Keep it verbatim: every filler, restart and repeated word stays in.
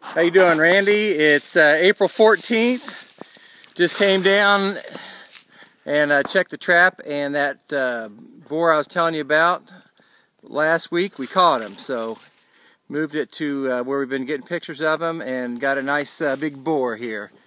How you doing, Randy? It's uh, April fourteenth. Just came down and uh, checked the trap, and that uh, boar I was telling you about last week, we caught him. So moved it to uh, where we've been getting pictures of him and got a nice uh, big boar here.